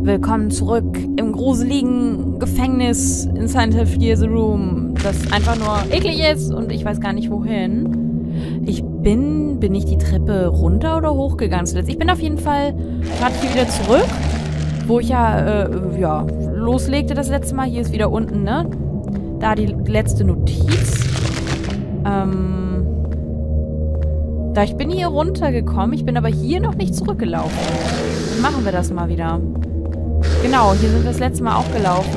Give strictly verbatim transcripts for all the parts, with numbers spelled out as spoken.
Willkommen zurück im gruseligen Gefängnis in Silent Hill vier The Room, das einfach nur eklig ist und ich weiß gar nicht wohin. Ich bin, bin ich die Treppe runter oder hochgegangen zuletzt? Ich bin auf jeden Fall gerade hier wieder zurück, wo ich ja, äh, ja, loslegte das letzte Mal. Hier ist wieder unten, ne? Da die letzte Notiz. Ähm, da ich bin hier runtergekommen, ich bin aber hier noch nicht zurückgelaufen. Dann machen wir das mal wieder. Genau, hier sind wir das letzte Mal auch gelaufen.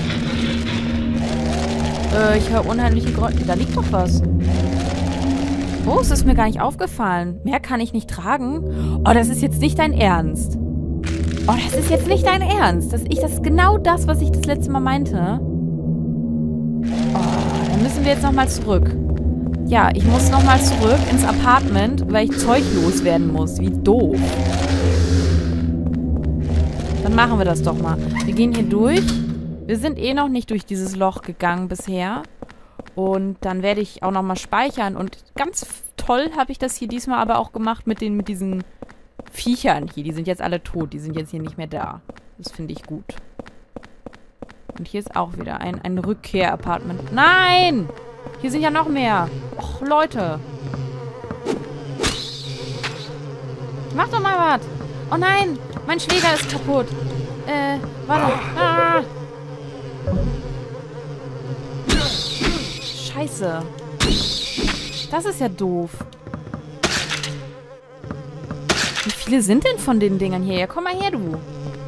Äh, ich höre unheimliche Geräusche. Da liegt doch was. Oh, es ist mir gar nicht aufgefallen. Mehr kann ich nicht tragen. Oh, das ist jetzt nicht dein Ernst. Oh, das ist jetzt nicht dein Ernst. Das, ich, das ist genau das, was ich das letzte Mal meinte. Oh, dann müssen wir jetzt nochmal zurück. Ja, ich muss nochmal zurück ins Apartment, weil ich Zeug loswerden muss. Wie doof. Dann machen wir das doch mal. Wir gehen hier durch. Wir sind eh noch nicht durch dieses Loch gegangen bisher. Und dann werde ich auch nochmal speichern. Und ganz toll habe ich das hier diesmal aber auch gemacht mit, den, mit diesen Viechern hier. Die sind jetzt alle tot. Die sind jetzt hier nicht mehr da. Das finde ich gut. Und hier ist auch wieder ein, ein Rückkehr-Apartment. Nein! Hier sind ja noch mehr. Och, Leute. Mach doch mal was. Oh nein! Mein Schläger ist kaputt. Äh, warte. Ah. Scheiße. Das ist ja doof. Wie viele sind denn von den Dingern hier? Ja, komm mal her, du.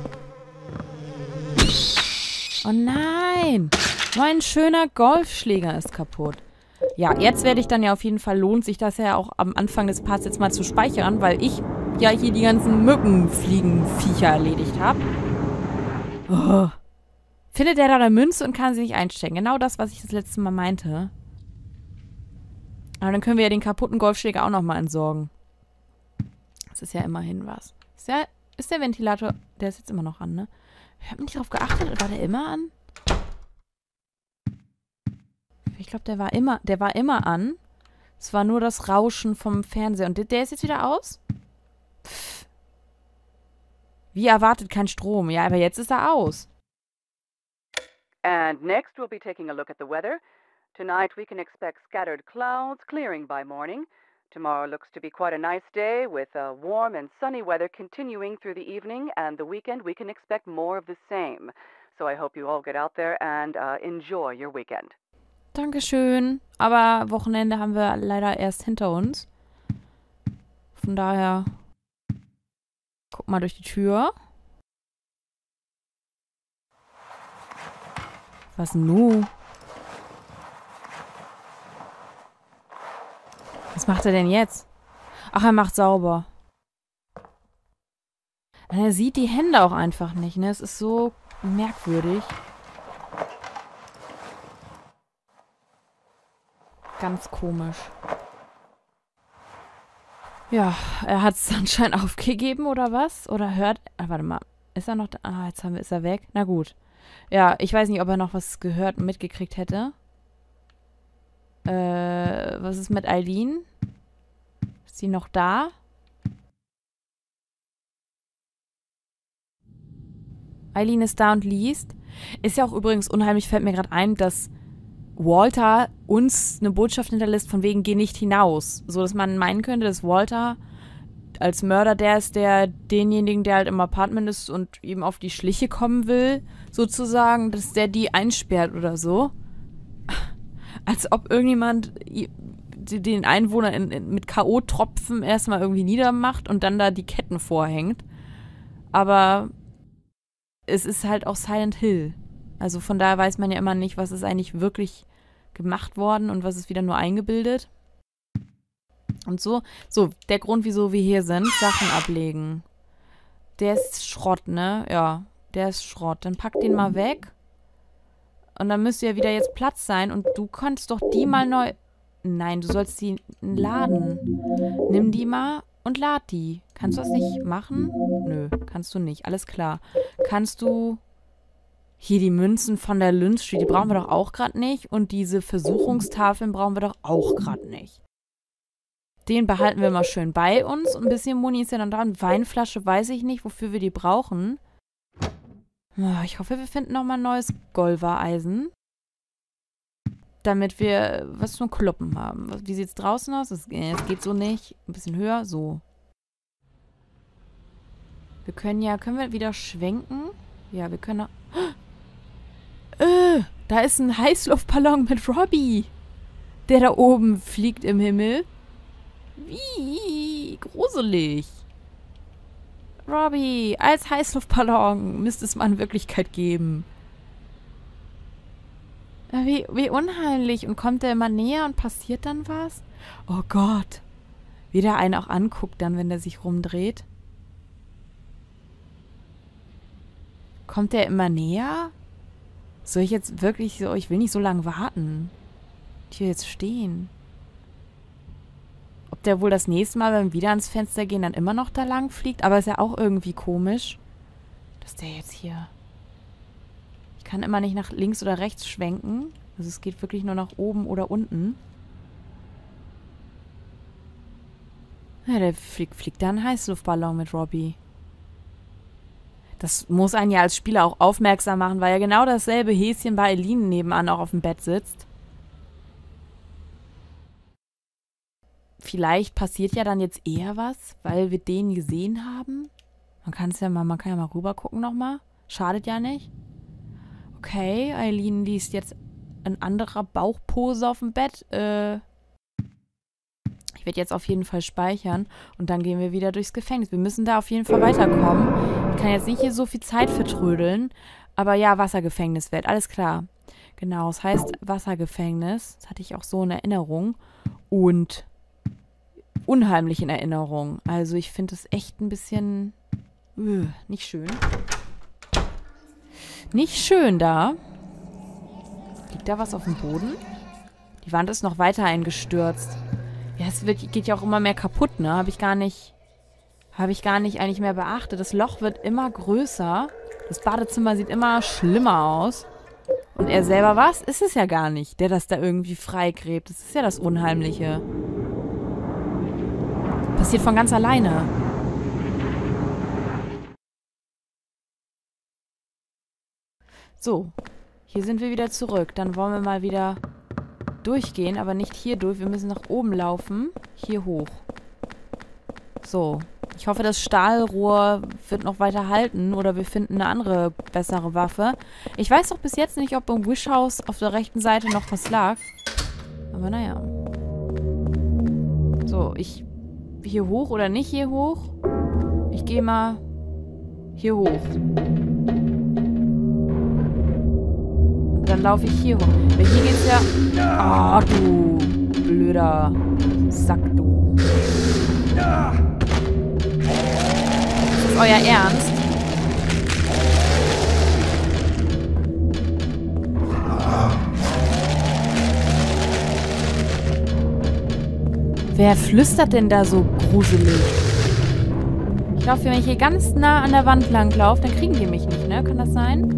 Oh nein. Mein schöner Golfschläger ist kaputt. Ja, jetzt werde ich dann ja auf jeden Fall, lohnt sich das ja auch am Anfang des Parts jetzt mal zu speichern, weil ich ja hier die ganzen Mückenfliegenviecher erledigt habe. Oh. Findet er da eine Münze und kann sie nicht einstecken. Genau das, was ich das letzte Mal meinte. Aber dann können wir ja den kaputten Golfschläger auch nochmal entsorgen. Das ist ja immerhin was. Ist der, ist der Ventilator... Der ist jetzt immer noch an, ne? Ich habe nicht darauf geachtet. War der immer an? Ich glaube, der war immer... Der war immer an. Es war nur das Rauschen vom Fernseher. Und der, der ist jetzt wieder aus? Pff. Wie erwartet, kein Strom. Ja, aber jetzt ist er aus. And next we'll be taking a look at the weather. Tonight we can expect scattered clouds clearing by morning. Tomorrow looks to be quite a nice day with uh, warm and sunny weather continuing through the evening, and the weekend we can expect more of the same. So I hope you all get out there and uh, enjoy your weekend. Dankeschön. Aber Wochenende haben wir leider erst hinter uns. Von daher... Guck mal durch die Tür. Was nu? Was macht er denn jetzt? Ach, er macht sauber. Er sieht die Hände auch einfach nicht, ne? Es ist so merkwürdig. Ganz komisch. Ja, er hat es anscheinend aufgegeben, oder was? Oder hört... Ah, warte mal. Ist er noch da? Ah, jetzt haben wir, ist er weg. Na gut. Ja, ich weiß nicht, ob er noch was gehört und mitgekriegt hätte. Äh, was ist mit Eileen? Ist sie noch da? Eileen ist da und liest. Ist ja auch übrigens unheimlich, fällt mir gerade ein, dass Walter uns eine Botschaft hinterlässt, von wegen, geh nicht hinaus. So, dass man meinen könnte, dass Walter als Mörder der ist, der denjenigen, der halt im Apartment ist und ihm auf die Schliche kommen will, sozusagen, dass der die einsperrt oder so. Als ob irgendjemand den Einwohner in, in, mit K O-Tropfen erstmal irgendwie niedermacht und dann da die Ketten vorhängt. Aber es ist halt auch Silent Hill. Also von daher weiß man ja immer nicht, was ist eigentlich wirklich gemacht worden und was ist wieder nur eingebildet. Und so, so, der Grund, wieso wir hier sind, Sachen ablegen. Der ist Schrott, ne? Ja, der ist Schrott. Dann pack den mal weg. Und dann müsste ja wieder jetzt Platz sein. Und du kannst doch die mal neu... Nein, du sollst die laden. Nimm die mal und lad die. Kannst du das nicht machen? Nö, kannst du nicht. Alles klar. Kannst du... Hier die Münzen von der Lynch Street, die brauchen wir doch auch gerade nicht. Und diese Versuchungstafeln brauchen wir doch auch gerade nicht. Den behalten wir mal schön bei uns. Ein bisschen Muni ist ja dann dran. Weinflasche weiß ich nicht, wofür wir die brauchen. Oh, ich hoffe, wir finden nochmal ein neues Golva-Eisen. Damit wir was zum Kloppen haben. Wie sieht es draußen aus? Es geht so nicht. Ein bisschen höher. So. Wir können ja... Können wir wieder schwenken? Ja, wir können... Oh, äh, da ist ein Heißluftballon mit Robbie. Der da oben fliegt im Himmel. Wie gruselig. Robbie, als Heißluftballon müsste es mal in Wirklichkeit geben. Wie, wie unheimlich. Und kommt der immer näher und passiert dann was? Oh Gott. Wie der einen auch anguckt dann, wenn der sich rumdreht. Kommt der immer näher? Soll ich jetzt wirklich so... Ich will nicht so lange warten. Ich will jetzt stehen. Ob der wohl das nächste Mal, wenn wir wieder ans Fenster gehen, dann immer noch da lang fliegt? Aber ist ja auch irgendwie komisch, dass der jetzt hier... Ich kann immer nicht nach links oder rechts schwenken. Also es geht wirklich nur nach oben oder unten. Ja, der fliegt, fliegt da ein Heißluftballon mit Robbie. Das muss einen ja als Spieler auch aufmerksam machen, weil ja genau dasselbe Häschen bei Eileen nebenan auch auf dem Bett sitzt. Vielleicht passiert ja dann jetzt eher was, weil wir den gesehen haben. Man kann es ja mal, man kann ja mal rüber gucken nochmal. Schadet ja nicht. Okay, Eileen liest jetzt in anderer Bauchpose auf dem Bett. Äh, ich werde jetzt auf jeden Fall speichern und dann gehen wir wieder durchs Gefängnis. Wir müssen da auf jeden Fall weiterkommen. Ich kann jetzt nicht hier so viel Zeit vertrödeln. Aber ja, Wassergefängniswelt, alles klar. Genau, es heißt Wassergefängnis. Das hatte ich auch so in Erinnerung. Und unheimlich in Erinnerung. Also ich finde es echt ein bisschen uh, nicht schön. Nicht schön da. Liegt da was auf dem Boden? Die Wand ist noch weiter eingestürzt. Ja, es wird, geht ja auch immer mehr kaputt, ne? Habe ich gar nicht... Habe ich gar nicht eigentlich mehr beachtet. Das Loch wird immer größer. Das Badezimmer sieht immer schlimmer aus. Und er selber, was? Ist es ja gar nicht, der das da irgendwie freigräbt. Das ist ja das Unheimliche. Passiert von ganz alleine. So, hier sind wir wieder zurück. Dann wollen wir mal wieder durchgehen, aber nicht hier durch. Wir müssen nach oben laufen. Hier hoch. So, ich hoffe, das Stahlrohr wird noch weiter halten oder wir finden eine andere, bessere Waffe. Ich weiß doch bis jetzt nicht, ob im Wishhouse auf der rechten Seite noch was lag. Aber naja. So, ich... Hier hoch oder nicht hier hoch? Ich gehe mal hier hoch. Und dann laufe ich hier hoch. Weil hier geht's ja... Ah, du blöder Sack, du. Ist das euer Ernst? Wer flüstert denn da so gruselig? Ich glaube, wenn ich hier ganz nah an der Wand lang laufe, dann kriegen die mich nicht, ne? Kann das sein?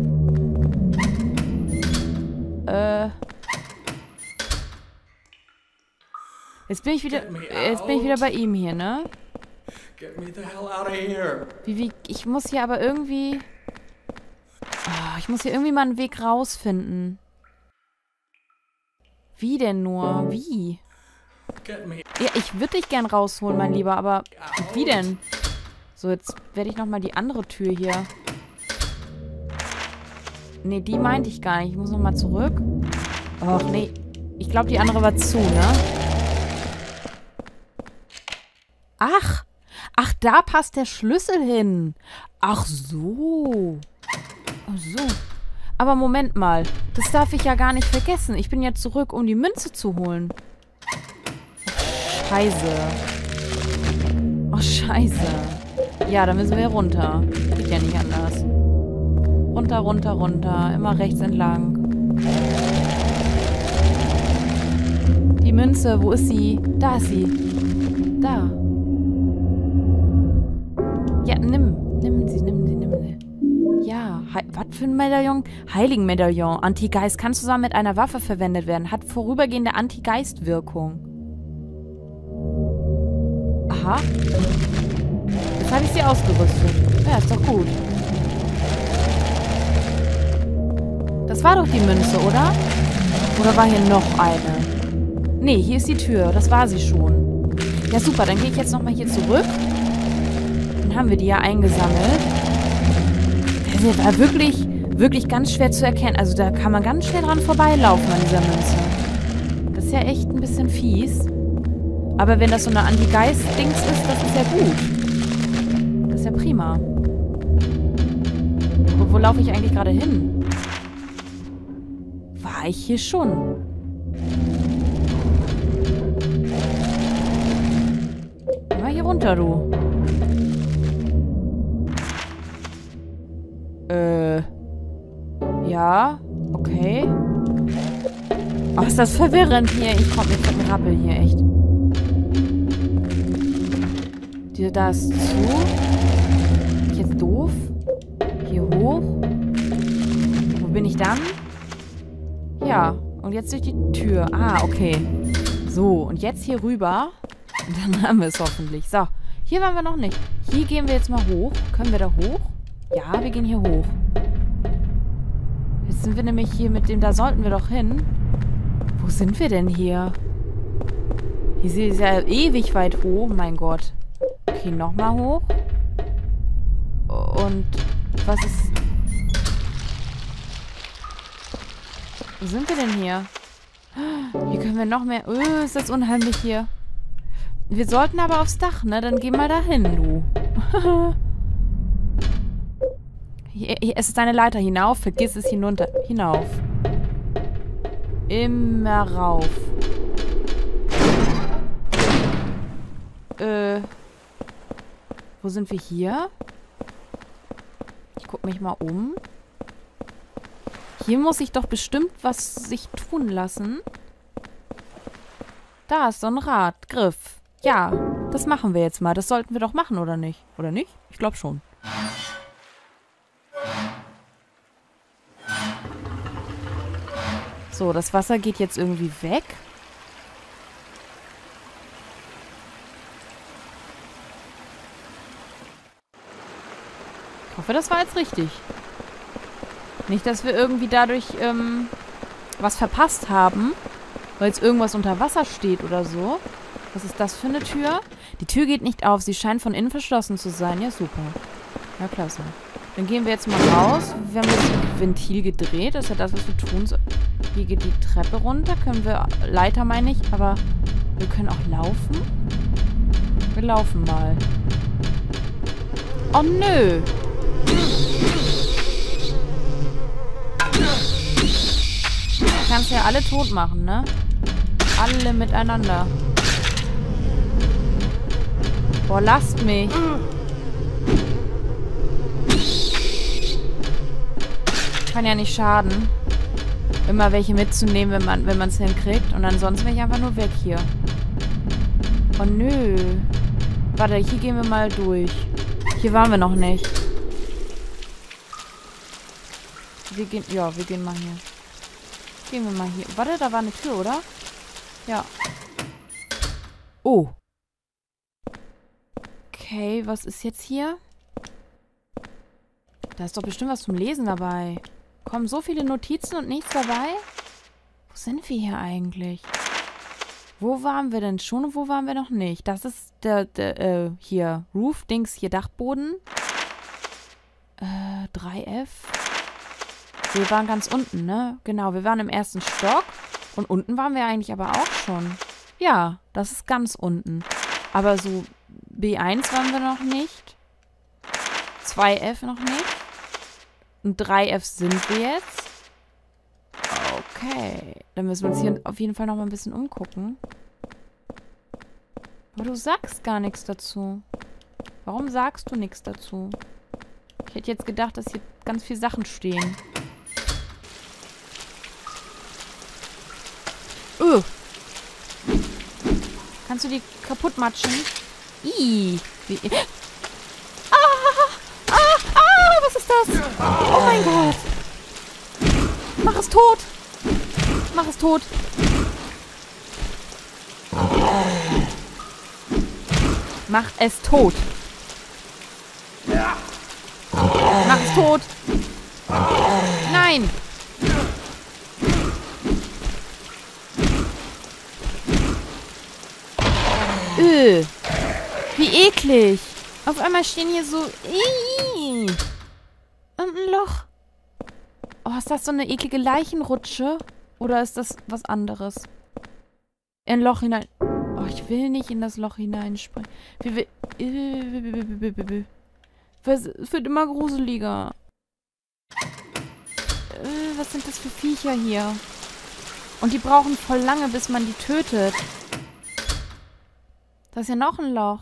Äh. Jetzt bin ich wieder. Jetzt bin ich wieder bei ihm hier, ne? Wie, wie, ich muss hier aber irgendwie. Oh, ich muss hier irgendwie mal einen Weg rausfinden. Wie denn nur? Wie? Ja, ich würde dich gern rausholen, mein Lieber, aber wie denn? So, jetzt werde ich nochmal die andere Tür hier. Nee, die meinte ich gar nicht. Ich muss nochmal zurück. Och, nee. Ich glaube, die andere war zu, ne? Ach! Ach, da passt der Schlüssel hin. Ach so. Ach so. Aber Moment mal. Das darf ich ja gar nicht vergessen. Ich bin ja zurück, um die Münze zu holen. Scheiße. Oh, scheiße. Ja, da müssen wir runter. Geht ja nicht anders. Runter, runter, runter. Immer rechts entlang. Die Münze, wo ist sie? Da ist sie. Da. Ja, nimm. Nimm sie, nimm sie, nimm sie. Ja, was für ein Medaillon? Heiligenmedaillon. Antigeist kann zusammen mit einer Waffe verwendet werden. Hat vorübergehende Antigeist-Wirkung. Aha. Jetzt habe ich sie ausgerüstet. Ja, ist doch gut. Das war doch die Münze, oder? Oder war hier noch eine? Nee, hier ist die Tür. Das war sie schon. Ja, super. Dann gehe ich jetzt nochmal hier zurück. Dann haben wir die ja eingesammelt. Das war wirklich, wirklich ganz schwer zu erkennen. Also da kann man ganz schnell dran vorbeilaufen an dieser Münze. Das ist ja echt ein bisschen fies. Aber wenn das so eine Anti-Geist-Dings ist, das ist ja gut. Das ist ja prima. Wo, wo laufe ich eigentlich gerade hin? War ich hier schon? Geh mal hier runter, du. Äh. Ja, okay. Oh, ist das verwirrend hier. Ich komme mit dem Rappel hier, echt. Dir das zu. Bin ich jetzt doof? Hier hoch. Wo bin ich dann? Ja, und jetzt durch die Tür. Ah, okay. So, und jetzt hier rüber. Und dann haben wir es hoffentlich. So, hier waren wir noch nicht. Hier gehen wir jetzt mal hoch. Können wir da hoch? Ja, wir gehen hier hoch. Jetzt sind wir nämlich hier mit dem, da sollten wir doch hin. Wo sind wir denn hier? Hier ist ja ewig weit hoch, mein Gott. Okay, nochmal hoch. Und was ist... Wo sind wir denn hier? Hier können wir noch mehr... Oh, ist das unheimlich hier. Wir sollten aber aufs Dach, ne? Dann geh mal dahin, du. Hier, hier, es ist eine Leiter hinauf. Vergiss es hinunter. Hinauf. Immer rauf. Äh... Wo sind wir hier? Ich gucke mich mal um. Hier muss ich doch bestimmt was sich tun lassen. Da ist so ein Rad. Griff. Ja, das machen wir jetzt mal. Das sollten wir doch machen, oder nicht? Oder nicht? Ich glaube schon. So, das Wasser geht jetzt irgendwie weg. Ich hoffe, das war jetzt richtig. Nicht, dass wir irgendwie dadurch ähm, was verpasst haben, weil jetzt irgendwas unter Wasser steht oder so. Was ist das für eine Tür? Die Tür geht nicht auf. Sie scheint von innen verschlossen zu sein. Ja, super. Ja, klasse. Dann gehen wir jetzt mal raus. Wir haben jetzt das Ventil gedreht. Das ist ja das, was wir tun sollen. Hier geht die Treppe runter. Können wir... Leiter meine ich, aber wir können auch laufen. Wir laufen mal. Oh, nö. Du kannst ja alle tot machen, ne? Alle miteinander. Boah, lasst mich. Kann ja nicht schaden, immer welche mitzunehmen, wenn man wenn man es hinkriegt. Und ansonsten wäre ich einfach nur weg hier. Oh nö. Warte, hier gehen wir mal durch. Hier waren wir noch nicht. Wir gehen... Ja, wir gehen mal hier. Gehen wir mal hier. Warte, da war eine Tür, oder? Ja. Oh. Okay, was ist jetzt hier? Da ist doch bestimmt was zum Lesen dabei. Kommen so viele Notizen und nichts dabei? Wo sind wir hier eigentlich? Wo waren wir denn schon und wo waren wir noch nicht? Das ist der, der äh, hier, Roof-Dings, hier Dachboden. Äh, drei F. Wir waren ganz unten, ne? Genau, wir waren im ersten Stock. Und unten waren wir eigentlich aber auch schon. Ja, das ist ganz unten. Aber so B eins waren wir noch nicht. zwei F noch nicht. Und drei F sind wir jetzt. Okay. Dann müssen wir uns hier auf jeden Fall noch mal ein bisschen umgucken. Aber du sagst gar nichts dazu. Warum sagst du nichts dazu? Ich hätte jetzt gedacht, dass hier ganz viele Sachen stehen. Uh. Kannst du die kaputt matschen? Ih. Wie... Ah, ah, ah, was ist das? Oh mein Gott. Mach es tot. Mach es tot. Mach es tot. Mach es tot. Nein. Öh. Wie eklig. Auf einmal stehen hier so... Ih. Und ein Loch. Oh, ist das so eine eklige Leichenrutsche? Oder ist das was anderes? In ein Loch hinein... Oh, ich will nicht in das Loch hineinspringen. Wie will... Es wird immer gruseliger. Was sind das für Viecher hier? Und die brauchen voll lange, bis man die tötet. Da ist ja noch ein Loch.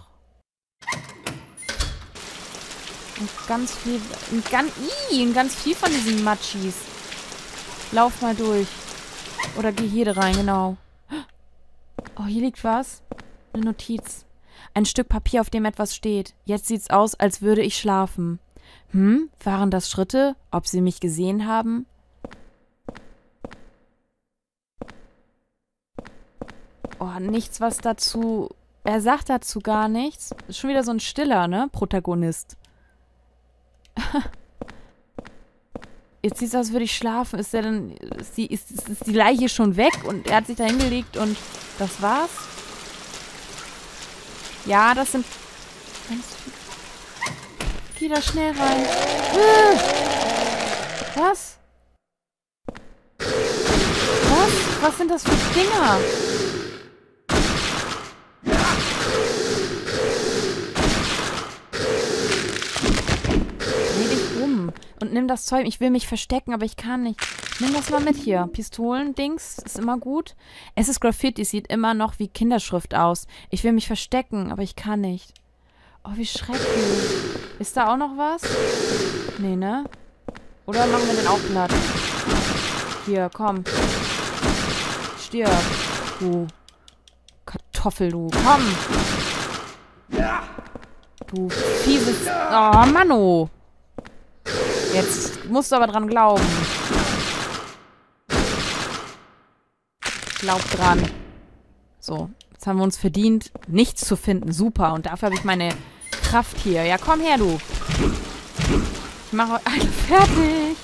Und ganz viel... Ein ganz, ii, ein ganz viel von diesen Matschis. Lauf mal durch. Oder geh hier rein, genau. Oh, hier liegt was. Eine Notiz. Ein Stück Papier, auf dem etwas steht. Jetzt sieht's aus, als würde ich schlafen. Hm, waren das Schritte? Ob sie mich gesehen haben? Oh, nichts, was dazu... Er sagt dazu gar nichts. Ist schon wieder so ein stiller, ne? Protagonist. Jetzt sieht es aus, als würde ich schlafen. Ist der denn... Ist die, ist, ist die Leiche schon weg? Und er hat sich da hingelegt und das war's? Ja, das sind... Geh da schnell rein. Was? Was? Was sind das für Dinger? Dreh dich um und nimm das Zeug. Ich will mich verstecken, aber ich kann nicht. Nimm das mal mit hier. Pistolen-Dings ist immer gut. Es ist Graffiti, sieht immer noch wie Kinderschrift aus. Ich will mich verstecken, aber ich kann nicht. Oh, wie schrecklich. Ist da auch noch was? Nee, ne? Oder machen wir den auch platt? Hier, komm. Stirb. Du. Kartoffel, du. Komm. Du fieses... Oh, Manno. Jetzt musst du aber dran glauben. Glaub dran. So, jetzt haben wir uns verdient, nichts zu finden. Super. Und dafür habe ich meine Kraft hier. Ja, komm her, du. Ich mache euch alle fertig.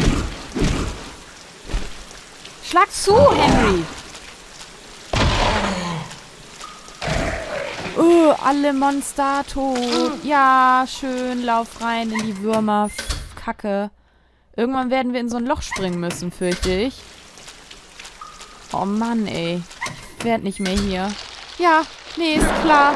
Schlag zu, Henry. Oh, alle Monster tot. Ja, schön. Lauf rein in die Würmer. Kacke. Irgendwann werden wir in so ein Loch springen müssen, fürchte ich. Oh Mann, ey. Ich werd nicht mehr hier. Ja, nee, ist klar.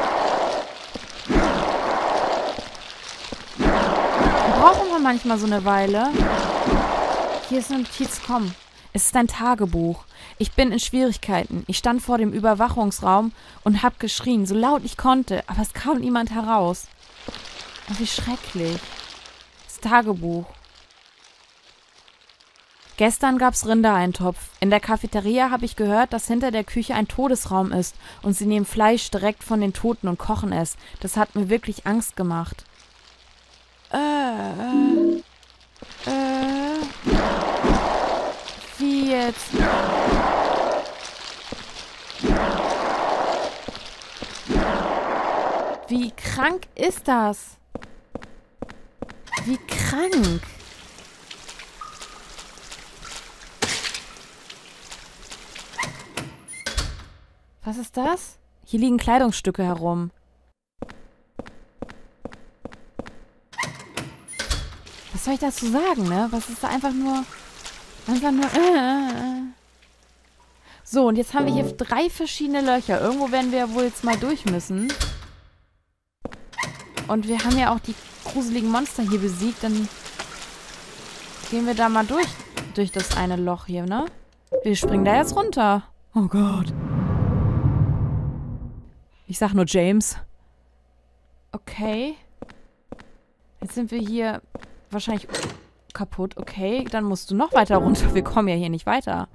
Brauchen wir manchmal so eine Weile. Hier ist eine Notiz, komm. Es ist ein Tagebuch. Ich bin in Schwierigkeiten. Ich stand vor dem Überwachungsraum und hab geschrien, so laut ich konnte, aber es kam niemand heraus. Oh, wie schrecklich. Das Tagebuch. Gestern gab's Rindereintopf. In der Cafeteria habe ich gehört, dass hinter der Küche ein Todesraum ist und sie nehmen Fleisch direkt von den Toten und kochen es. Das hat mir wirklich Angst gemacht. Äh, äh, äh, wie jetzt? Wie krank ist das? Wie krank? Was ist das? Hier liegen Kleidungsstücke herum. Was soll ich dazu sagen, ne? Was ist da einfach nur... Einfach nur... Äh. So, und jetzt haben wir hier drei verschiedene Löcher. Irgendwo werden wir ja wohl jetzt mal durch müssen. Und wir haben ja auch die gruseligen Monster hier besiegt. Dann gehen wir da mal durch. Durch das eine Loch hier, ne? Wir springen da jetzt runter. Oh Gott. Ich sag nur James. Okay. Jetzt sind wir hier wahrscheinlich kaputt. Okay, dann musst du noch weiter runter. Wir kommen ja hier nicht weiter.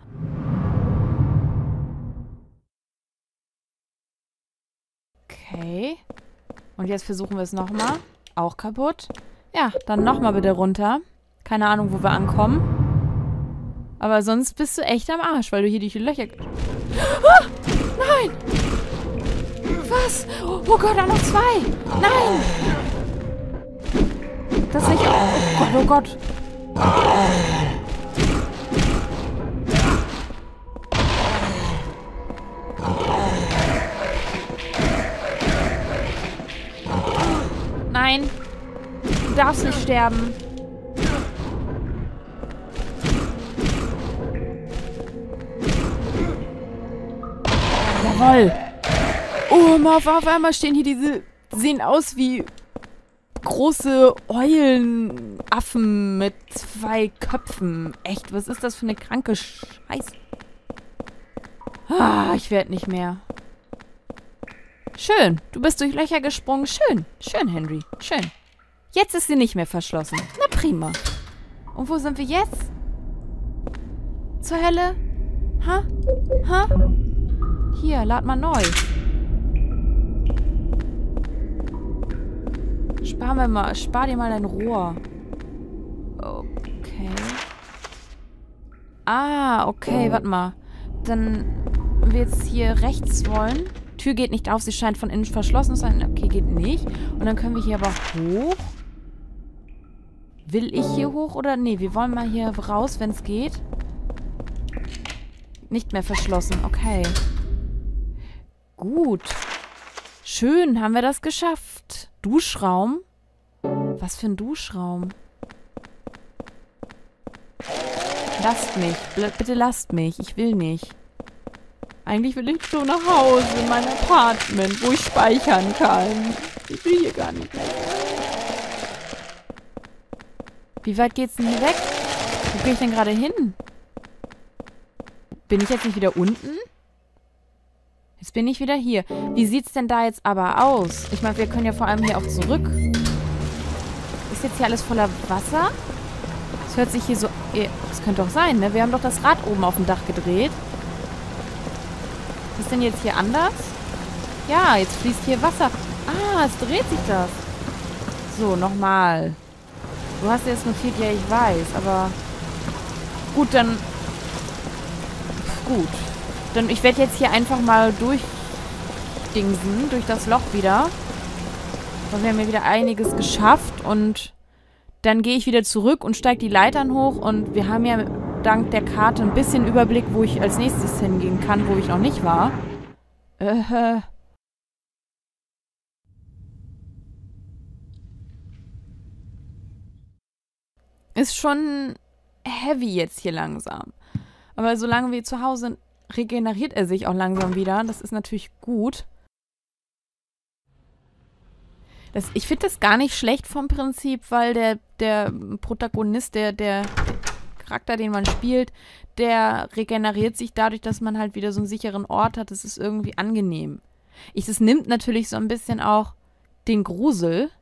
Okay. Und jetzt versuchen wir es nochmal. Auch kaputt. Ja, dann nochmal bitte runter. Keine Ahnung, wo wir ankommen. Aber sonst bist du echt am Arsch, weil du hier durch die Löcher... Ah! Nein! Was? Oh Gott, auch noch zwei! Nein! Das nicht... Oh Gott, oh Gott. sterben. Jawoll. Oh, mal auf, auf einmal stehen hier diese, sehen aus wie große Eulenaffen mit zwei Köpfen. Echt, was ist das für eine kranke Scheiße? Ah, ich werde nicht mehr. Schön, du bist durch Löcher gesprungen. Schön, schön, Henry, schön. Jetzt ist sie nicht mehr verschlossen. Na prima. Und wo sind wir jetzt? Zur Hölle? Ha? Ha? Hier, lad mal neu. Spar mir mal, spar dir mal dein Rohr. Okay. Ah, okay, warte mal. Dann, wenn wir jetzt hier rechts wollen. Tür geht nicht auf, sie scheint von innen verschlossen zu sein. Okay, geht nicht. Und dann können wir hier aber hoch. Will ich hier hoch oder? Nee, wir wollen mal hier raus, wenn es geht. Nicht mehr verschlossen, okay. Gut. Schön, haben wir das geschafft. Duschraum? Was für ein Duschraum? Lasst mich. Bitte lasst mich. Ich will nicht. Eigentlich will ich so nach Hause, in mein Apartment, wo ich speichern kann. Ich will hier gar nicht mehr. Wie weit geht's denn hier weg? Wo gehe ich denn gerade hin? Bin ich jetzt nicht wieder unten? Jetzt bin ich wieder hier. Wie sieht's denn da jetzt aber aus? Ich meine, wir können ja vor allem hier auch zurück. Ist jetzt hier alles voller Wasser? Das hört sich hier so... Das könnte doch sein, ne? Wir haben doch das Rad oben auf dem Dach gedreht. Ist denn jetzt hier anders? Ja, jetzt fließt hier Wasser. Ah, es dreht sich das. So, nochmal. Du hast jetzt notiert, ja, ich weiß, aber... Gut, dann... Gut. Dann, ich werde jetzt hier einfach mal durchdingsen, durch das Loch wieder. Und wir haben ja wieder einiges geschafft und dann gehe ich wieder zurück und steige die Leitern hoch und wir haben ja dank der Karte ein bisschen Überblick, wo ich als nächstes hingehen kann, wo ich noch nicht war. Äh. Ist schon heavy jetzt hier langsam. Aber solange wir zu Hause sind, regeneriert er sich auch langsam wieder. Das ist natürlich gut. Das, ich finde das gar nicht schlecht vom Prinzip, weil der, der Protagonist, der, der Charakter, den man spielt, der regeneriert sich dadurch, dass man halt wieder so einen sicheren Ort hat. Das ist irgendwie angenehm. Ich, es nimmt natürlich so ein bisschen auch den Grusel-Effekt,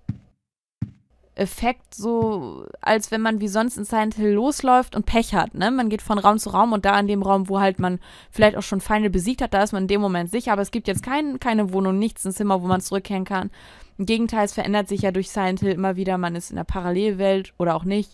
so als wenn man wie sonst in Silent Hill losläuft und Pech hat, ne? Man geht von Raum zu Raum und da in dem Raum, wo halt man vielleicht auch schon Feinde besiegt hat, da ist man in dem Moment sicher, aber es gibt jetzt kein, keine Wohnung, nichts, ein Zimmer, wo man zurückkehren kann. Im Gegenteil, es verändert sich ja durch Silent Hill immer wieder, man ist in der Parallelwelt oder auch nicht.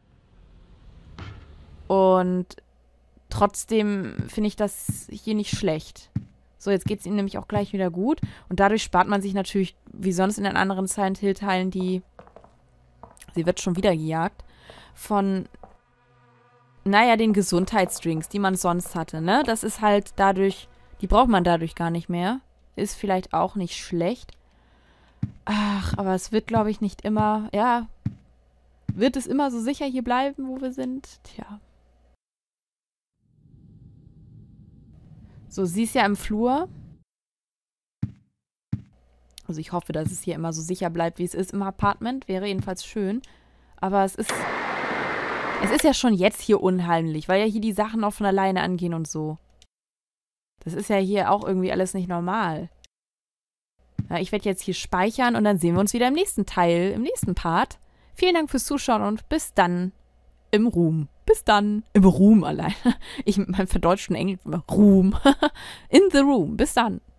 Und trotzdem finde ich das hier nicht schlecht. So, jetzt geht es ihm nämlich auch gleich wieder gut und dadurch spart man sich natürlich, wie sonst in den anderen Silent Hill-Teilen, die sie wird schon wieder gejagt, von, naja, den Gesundheitsdrinks, die man sonst hatte, ne? Das ist halt dadurch, die braucht man dadurch gar nicht mehr. Ist vielleicht auch nicht schlecht. Ach, aber es wird, glaube ich, nicht immer, ja, wird es immer so sicher hier bleiben, wo wir sind? Tja. So, sie ist ja im Flur. Also ich hoffe, dass es hier immer so sicher bleibt, wie es ist im Apartment. Wäre jedenfalls schön. Aber es ist, es ist ja schon jetzt hier unheimlich, weil ja hier die Sachen auch von alleine angehen und so. Das ist ja hier auch irgendwie alles nicht normal. Ja, ich werde jetzt hier speichern und dann sehen wir uns wieder im nächsten Teil, im nächsten Part. Vielen Dank fürs Zuschauen und bis dann im Ruhm. Bis dann im Ruhm allein. Ich mit meinem verdeutschten Englisch. Ruhm. In the room. Bis dann.